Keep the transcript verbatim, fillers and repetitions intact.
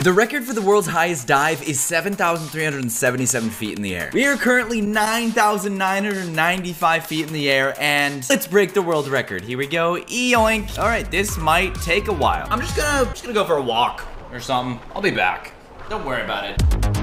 The record for the world's highest dive is seven thousand three hundred seventy-seven feet in the air. We are currently nine thousand nine hundred ninety-five feet in the air, and let's break the world record. Here we go, yoink. All right, this might take a while. I'm just gonna, just gonna go for a walk or something. I'll be back. Don't worry about it.